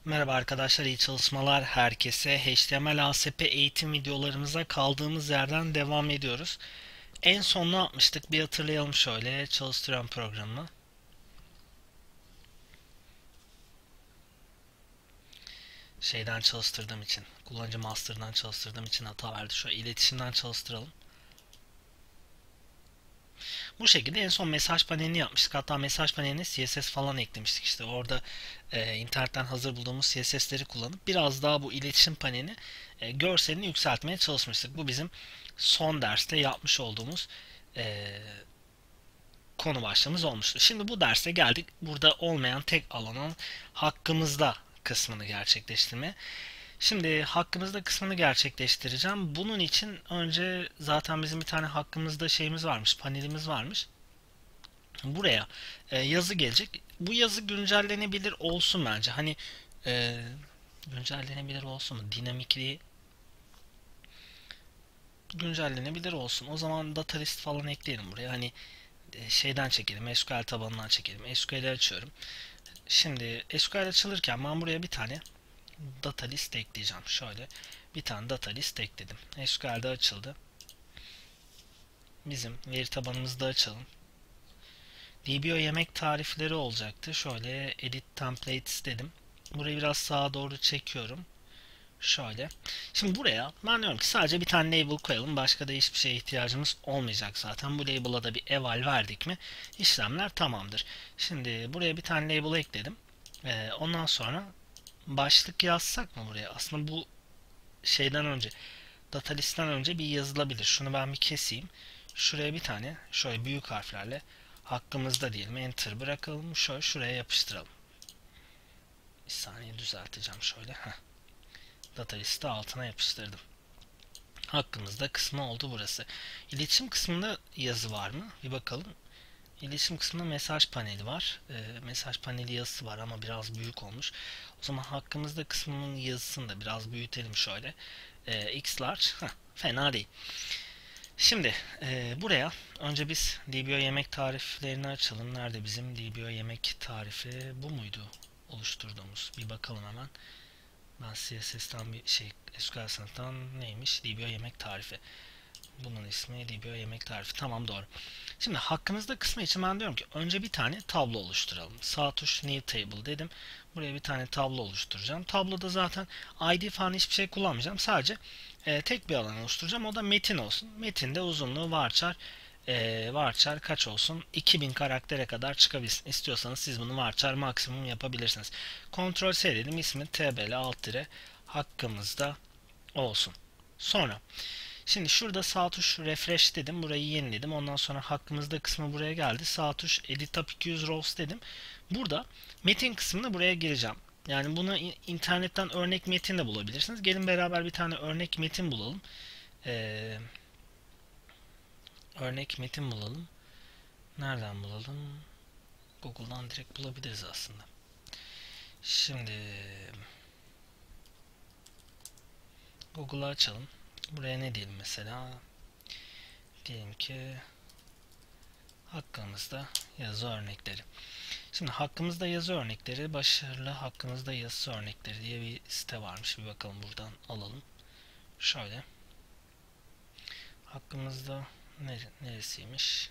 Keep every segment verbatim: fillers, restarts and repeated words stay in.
Merhaba arkadaşlar, iyi çalışmalar herkese. H T M L A S P eğitim videolarımıza kaldığımız yerden devam ediyoruz. En son ne yapmıştık? Bir hatırlayalım şöyle. Çalıştıran programı. Şeyden çalıştırdığım için, kullanıcı master'dan çalıştırdığım için hata verdi. Şöyle iletişimden çalıştıralım. Bu şekilde en son mesaj panelini yapmıştık. Hatta mesaj paneline C S S falan eklemiştik. İşte orada e, internetten hazır bulduğumuz C S S'leri kullanıp biraz daha bu iletişim panelini e, görselini yükseltmeye çalışmıştık. Bu bizim son derste yapmış olduğumuz e, konu başlığımız olmuştu. Şimdi bu derse geldik. Burada olmayan tek alanın hakkımızda kısmını gerçekleştirmeye. Şimdi hakkımızda kısmını gerçekleştireceğim. Bunun için önce zaten bizim bir tane hakkımızda şeyimiz varmış, panelimiz varmış. Buraya e, yazı gelecek. Bu yazı güncellenebilir olsun bence. Hani e, güncellenebilir olsun mu? Dinamikliği güncellenebilir olsun. O zaman data list falan ekleyelim buraya. Hani e, şeyden çekelim. S Q L tabanından çekelim. S Q L'i açıyorum. Şimdi S Q L açılırken ben buraya bir tane data list ekleyeceğim. Şöyle bir tane data list ekledim. S Q L'de açıldı. Bizim veri tabanımızda açalım. D B O yemek tarifleri olacaktı. Şöyle edit templates dedim. Burayı biraz sağa doğru çekiyorum. Şöyle. Şimdi buraya ben diyorum ki sadece bir tane label koyalım. Başka da hiçbir şeye ihtiyacımız olmayacak zaten. Bu label'a da bir eval verdik mi işlemler tamamdır. Şimdi buraya bir tane label ekledim. Ee, ondan sonra başlık yazsak mı buraya? Aslında bu şeyden önce data list'ten önce bir yazılabilir. Şunu ben bir keseyim. Şuraya bir tane şöyle büyük harflerle hakkımızda diyelim enter bırakalım. Şöyle şuraya yapıştıralım. Bir saniye düzelteceğim şöyle. Heh. Data listi altına yapıştırdım. Hakkımızda kısmı oldu burası. İletişim kısmında yazı var mı? Bir bakalım. İletişim kısmında mesaj paneli var. E, mesaj paneli yazısı var ama biraz büyük olmuş. O zaman hakkımızda kısmının yazısını da biraz büyütelim şöyle. E, X large. Heh, fena değil. Şimdi e, buraya önce biz D B O yemek tariflerini açalım. Nerede bizim D B O yemek tarifi? Bu muydu oluşturduğumuz? Bir bakalım hemen. Ben C S S'ten bir şey S Q L sınıftan neymiş? D B O yemek tarifi. Bunun ismi D B O yemek tarifi. Tamam doğru. Şimdi hakkımızda kısmı için ben diyorum ki önce bir tane tablo oluşturalım. Sağ tuş New Table dedim. Buraya bir tane tablo oluşturacağım. Tabloda zaten I D falan hiçbir şey kullanmayacağım. Sadece e, tek bir alan oluşturacağım. O da metin olsun. Metinde uzunluğu varchar e, varchar kaç olsun? iki bin karaktere kadar çıkabilsin. İstiyorsanız siz bunu varchar maksimum yapabilirsiniz. Ctrl C dedim. İsmi tbl alt dire hakkımızda olsun. Sonra şimdi şurada sağ tuş refresh dedim. Burayı yeniledim. Ondan sonra hakkımızda kısmı buraya geldi. Sağ tuş edit up iki yüz rows dedim. Burada metin kısmına buraya gireceğim. Yani buna internetten örnek metin de bulabilirsiniz. Gelin beraber bir tane örnek metin bulalım. Ee, örnek metin bulalım. Nereden bulalım? Google'dan direkt bulabiliriz aslında. Şimdi Google'ı açalım. Buraya ne diyelim mesela? Diyelim ki hakkımızda yazı örnekleri. Şimdi hakkımızda yazı örnekleri, başarılı hakkımızda yazı örnekleri diye bir site varmış. Bir bakalım buradan alalım. Şöyle. Hakkımızda neresiymiş?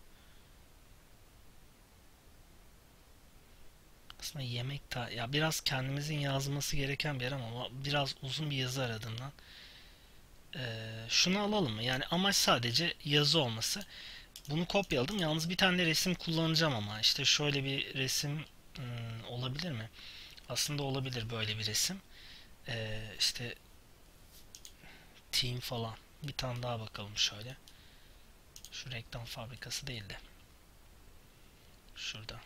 Aslında yemek ta ya biraz kendimizin yazması gereken bir yer ama biraz uzun bir yazı aradığımdan ee, şunu alalım mı? Yani amaç sadece yazı olması. Bunu kopyaladım. Yalnız bir tane de resim kullanacağım ama işte şöyle bir resim hmm, olabilir mi? Aslında olabilir böyle bir resim. Ee, işte team falan. Bir tane daha bakalım şöyle. Şu reklam fabrikası değil de. Şurada.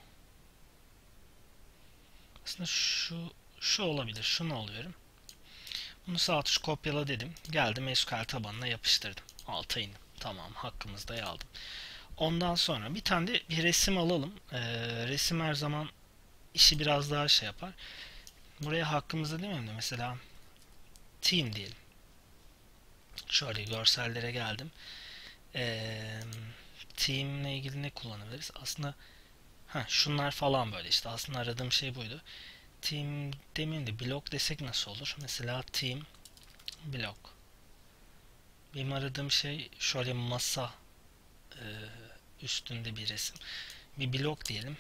Aslında şu şu olabilir. Şunu alıyorum. Bunu sağ tuş kopyala dedim. Geldim S Q L tabanına yapıştırdım. Alta indim. Tamam hakkımızda aldım. Ondan sonra bir tane de bir resim alalım. Ee, resim her zaman işi biraz daha şey yapar. Buraya hakkımızda değil mi? Mesela team diyelim. Şöyle görsellere geldim. Ee, team ile ilgili ne kullanabiliriz? Aslında heh, şunlar falan böyle işte. Aslında aradığım şey buydu. team demeyeyim de blok desek nasıl olur? Mesela team blok. Benim aradığım şey şöyle masa e, üstünde bir resim. Bir blok diyelim.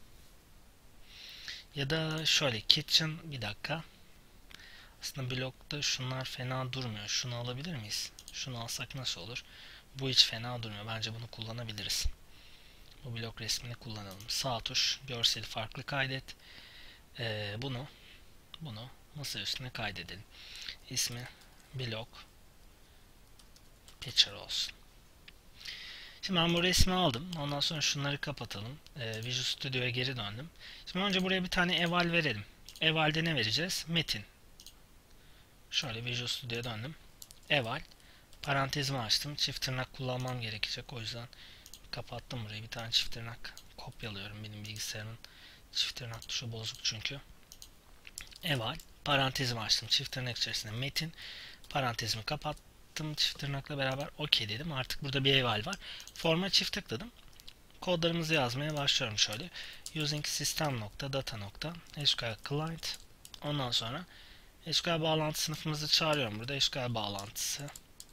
Ya da şöyle kitchen, bir dakika. Aslında blokta şunlar fena durmuyor. Şunu alabilir miyiz? Şunu alsak nasıl olur? Bu hiç fena durmuyor. Bence bunu kullanabiliriz. Bu blok resmini kullanalım. Sağ tuş, görseli farklı kaydet. Ee, bunu, bunu masa üstüne kaydedelim. İsmi blok picture olsun. Şimdi ben bu resmi aldım. Ondan sonra şunları kapatalım. Ee, Visual Studio'ya geri döndüm. Şimdi önce buraya bir tane eval verelim. Eval'de ne vereceğiz? Metin. Şöyle Visual Studio'ya döndüm. Eval. Parantezimi açtım. Çift tırnak kullanmam gerekecek. O yüzden kapattım burayı. Bir tane çift tırnak kopyalıyorum. Benim bilgisayarımın çift tırnak tuşu bozuk çünkü. Eval. Parantezimi açtım. Çift tırnak içerisinde metin. Parantezimi kapattım. Çift tırnakla beraber OK dedim. Artık burada bir eval var. Forma çift tıkladım. Kodlarımızı yazmaya başlıyorum şöyle. Using system.data.sql client. Ondan sonra S Q L bağlantı sınıfımızı çağırıyorum burada. S Q L bağlantısı.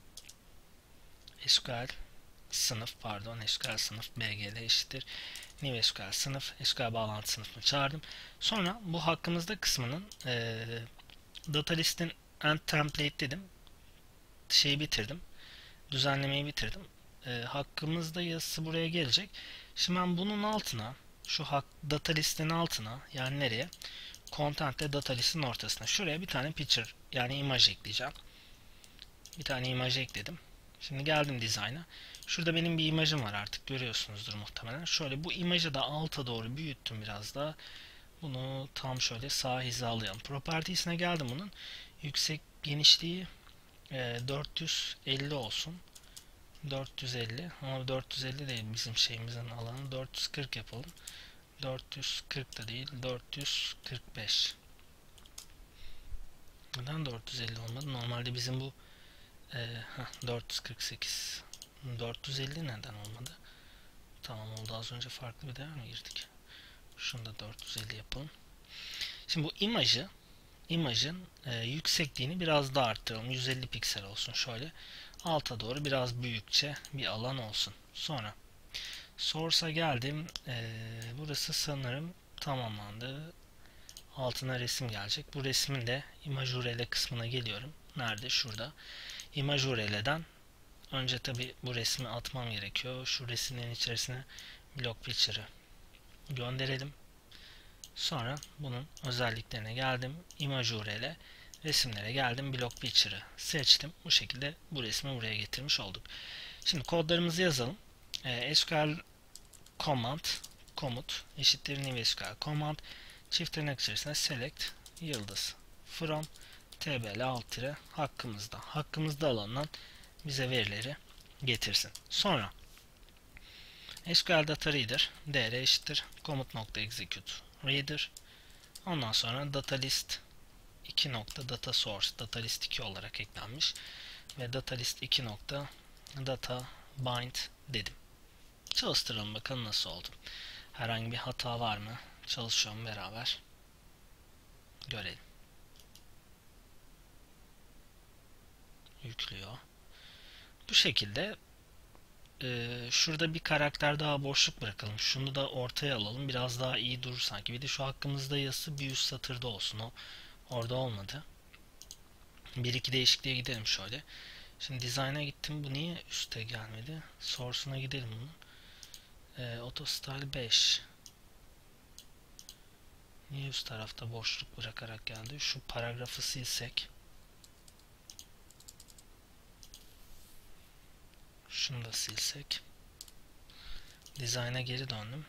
S Q L sınıf pardon. S Q L sınıf bgl eşittir. New S Q L sınıf. S Q L bağlantı sınıfını çağırdım. Sonra bu hakkımızda kısmının e, data listin end template dedim. Şeyi bitirdim. Düzenlemeyi bitirdim. E, hakkımızda yazısı buraya gelecek. Şimdi ben bunun altına şu hak, data listinin altına yani nereye? Content ile data listinin ortasına. Şuraya bir tane picture yani imaj ekleyeceğim. Bir tane imaj ekledim. Şimdi geldim design'a. Şurada benim bir imajım var artık görüyorsunuzdur muhtemelen. Şöyle bu imajı da alta doğru büyüttüm biraz daha. Bunu tam şöyle sağa hizalayalım. Properties'ine geldim bunun. Yüksek genişliği e, dört yüz elli olsun. dört yüz elli ama dört yüz elli değil bizim şeyimizin alanı. dört yüz kırk yapalım. dört yüz kırk da değil. dört yüz kırk beş. Neden dört yüz elli olmadı? Normalde bizim bu e, heh, dört yüz kırk sekiz. dört yüz elli neden olmadı? Tamam oldu, az önce farklı bir değer mi girdik? Şunu da dört yüz elli yapalım. Şimdi bu imajı imajın e, yüksekliğini biraz daha arttıralım. yüz elli piksel olsun şöyle. Alta doğru biraz büyükçe bir alan olsun. Sonra Source'a geldim. E, burası sanırım tamamlandı. Altına resim gelecek. Bu resmin de imaj U R L kısmına geliyorum. Nerede? Şurada. İmaj U R L'den önce tabi bu resmi atmam gerekiyor. Şu resmin içerisine block picture'ı gönderelim. Sonra bunun özelliklerine geldim. Image U R L, resimlere geldim. Block picture'ı seçtim. Bu şekilde bu resmi buraya getirmiş olduk. Şimdi kodlarımızı yazalım. E, S Q L command komut eşittir new S Q L command çift tırnak içerisinde select yıldız from tbl alt tire hakkımızda hakkımızda alandan bize verileri getirsin. Sonra S Q L data reader dr eşittir komut.execute reader. Ondan sonra data list iki nokta data source data list iki olarak eklenmiş ve data list iki nokta data bind dedim. Çalıştıralım bakalım nasıl oldu. Herhangi bir hata var mı? Çalışıyorum, beraber görelim. Yüklüyor. Bu şekilde e, şurada bir karakter daha boşluk bırakalım. Şunu da ortaya alalım. Biraz daha iyi durur sanki. Bir de şu hakkımızda yazısı bir üst satırda olsun. O orada olmadı. Bir iki değişikliğe gidelim şöyle. Şimdi design'a gittim. Bu niye üste gelmedi? Source'una gidelim bunun. E, AutoStyle beş. Niye üst tarafta boşluk bırakarak geldi? Şu paragrafı silsek. Şunu da silsek. Design'a geri döndüm.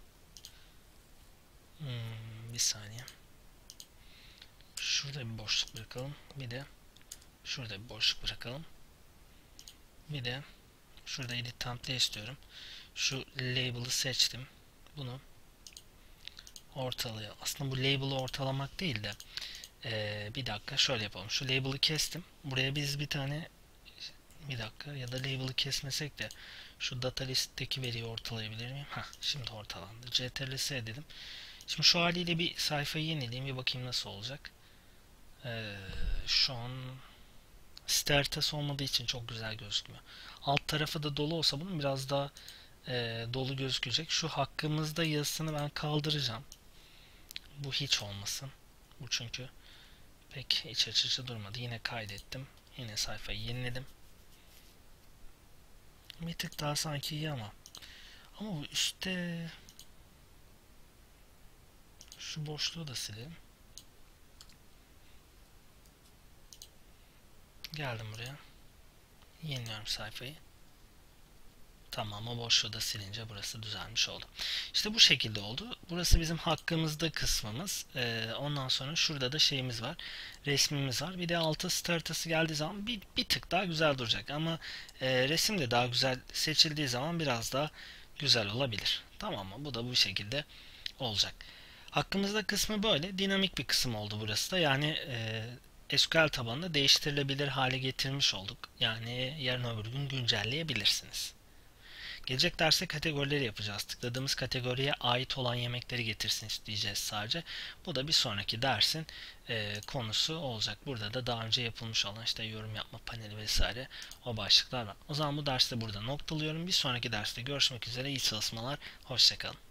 Hmm, bir saniye. Şurada bir boşluk bırakalım. Bir de şurada bir boşluk bırakalım. Bir de şurada edit template istiyorum. Şu label'ı seçtim. Bunu ortalaya. Aslında bu label'ı ortalamak değil de ee, bir dakika şöyle yapalım. Şu label'ı kestim. Buraya biz bir tane bir dakika ya da label'ı kesmesek de şu data listteki veriyi ortalayabilir miyim? Heh, şimdi ortalandı. C T R L S dedim. Şimdi şu haliyle bir sayfayı yenileyim, bir bakayım nasıl olacak. Ee, şu an site haritası olmadığı için çok güzel gözükmüyor. Alt tarafı da dolu olsa bunun biraz daha e, dolu gözükecek. Şu hakkımızda yazısını ben kaldıracağım. Bu hiç olmasın. Bu çünkü pek iç açıcı durmadı. Yine kaydettim. Yine sayfayı yeniledim. Bir tık daha sanki iyi ama. Ama bu üstte şu boşluğu da silelim. Geldim buraya. Yeniliyorum sayfayı. Tamam, o boşluğu da silince burası düzelmiş oldu. İşte bu şekilde oldu. Burası bizim hakkımızda kısmımız. Ee, ondan sonra şurada da şeyimiz var. Resmimiz var. Bir de altı site haritası geldiği zaman bir, bir tık daha güzel duracak. Ama e, resim de daha güzel seçildiği zaman biraz daha güzel olabilir. Tamam mı? Bu da bu şekilde olacak. Hakkımızda kısmı böyle. Dinamik bir kısım oldu burası da. Yani e, S Q L tabanında değiştirilebilir hale getirmiş olduk. Yani yarın öbür gün güncelleyebilirsiniz. Gelecek derste kategorileri yapacağız. Tıkladığımız kategoriye ait olan yemekleri getirsin isteyeceğiz sadece. Bu da bir sonraki dersin e, konusu olacak. Burada da daha önce yapılmış olan işte yorum yapma paneli vesaire o başlıklar var. O zaman bu derste burada noktalıyorum. Bir sonraki derste görüşmek üzere. İyi çalışmalar. Hoşçakalın.